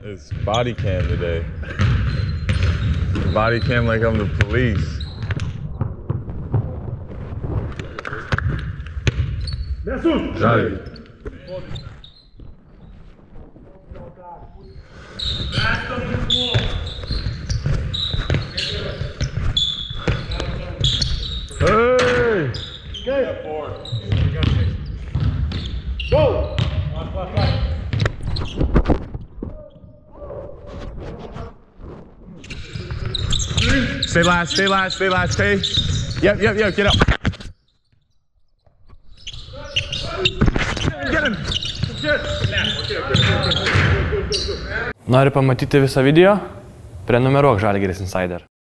It's body cam today. Body cam like I'm the police. Žalgiris. Hey! Go! Stay last, stay last, stay last, stay. Yep, get up. Get him! Nori pamatyti visą video? Prenumeruok Žalgiris Insider.